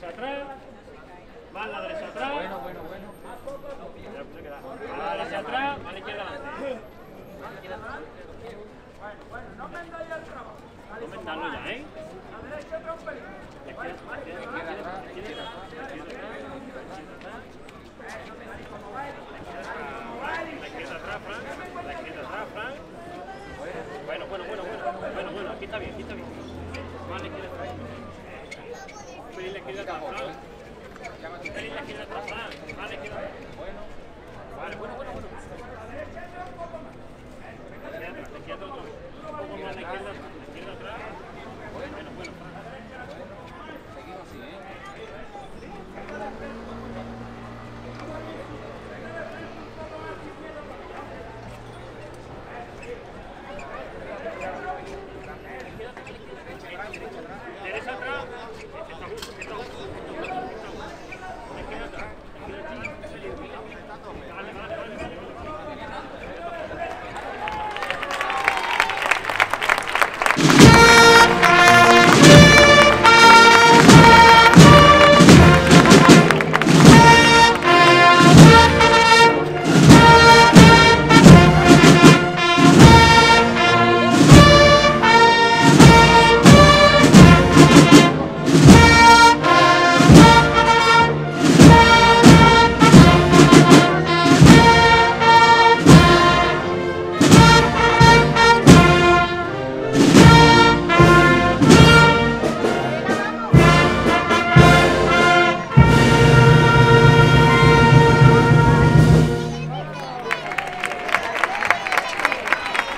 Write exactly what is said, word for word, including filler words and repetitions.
derecha atrás. Más la derecha atrás. Bueno, bueno, bueno. A la derecha atrás, a la izquierda adelante. Bueno, bueno, no me endáis el trabajo. Comentarlo ya, ¿eh? La derecha otra un pelín. Izquierda atrás, izquierda atrás. La izquierda atrás, Fran. La izquierda atrás, Fran. Bueno, bueno, bueno, bueno. Bueno, bueno, aquí está bien, aquí está bien. Más la izquierda atrás. Pedir la izquierda atrás, Fran. Pedir la izquierda atrás, Fran. Más la izquierda atrás. Bueno. Vale, bueno, bueno, bueno. La izquierda atrás, la izquierda atrás. Un poco más la izquierda atrás. La izquierda atrás. Bueno, bueno, Fran. Seguimos así, ¿eh? Derecha atrás.